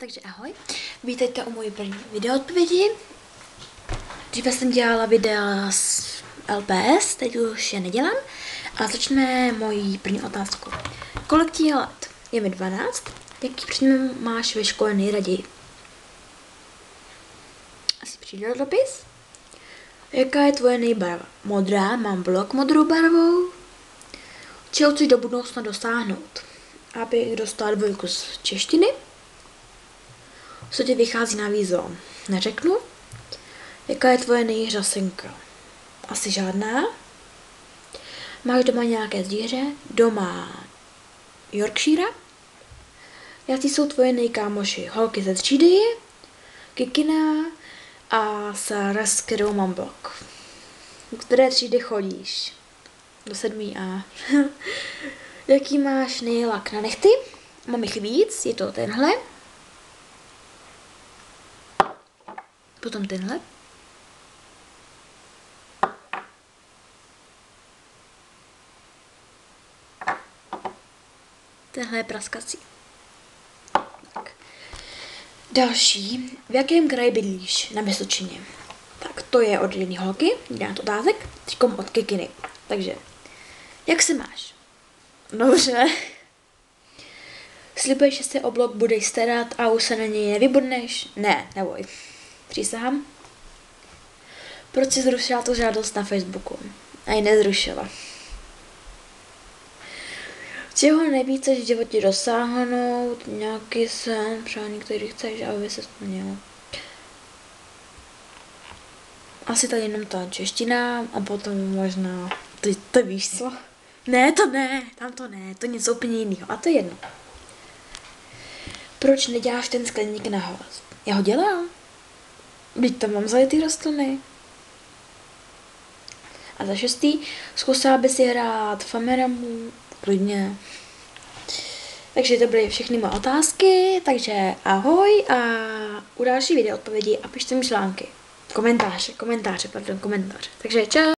Takže ahoj, vítejte u mojí první video odpovědi. Dříve jsem dělala videa z LPS, teď už je nedělám. A začneme mojí první otázku. Kolik ti je let? Je mi 12. Jaký předmět máš ve škole nejraději? Asi přijde dopis. Jaká je tvoje nejbarva? Modrá, mám blok modrou barvou. Čeho chceš do budoucna dosáhnout? Abych dostala 2 z češtiny. Co ti vychází na výzvu? Neřeknu. Jaká je tvoje nejřasenka? Asi žádná. Máš doma nějaké zvíře? Doma Yorkshire. Jaký jsou tvoje nejkámoši? Holky ze třídy, Kikina a Sara, s kterou mám blok. Do které třídy chodíš? Do 7A. Jaký máš nejlak na nehty? Mám jich víc, je to tenhle. Potom tenhle. Tenhle je praskací. Tak. Další. V jakém kraji bydlíš? Na Vysočině. Tak to je od jedné holky, 11 otázek, teďkom od Kikiny. Takže, jak se máš? Dobře. Slibuješ, že se o blog budeš starat a už se na něj nevybudneš? Ne, neboj. Přísahám. Proč jsi zrušila tu žádost na Facebooku? A ji nezrušila. Čeho nejvíce v životě dosáhnout? Nějaký sen, přání, který chceš, aby se splnil. Asi tady jenom ta čeština a potom možná... Ty víš co? Ne, to ne, tam to ne, to něco úplně jiného. A to je jedno. Proč neděláš ten skleník na hlas? Já ho dělám. Vždyť tam mám zajetý rostliny. A za 6. zkusila by si hrát Fameramu, klidně. Takže to byly všechny moje otázky, takže ahoj a u další video odpovědi a pište mi články. Komentáře. Takže čau.